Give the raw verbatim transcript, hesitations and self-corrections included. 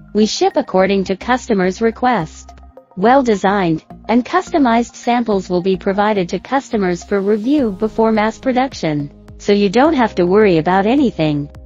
We ship according to customers' request. Well-designed and customized samples will be provided to customers for review before mass production, so you don't have to worry about anything.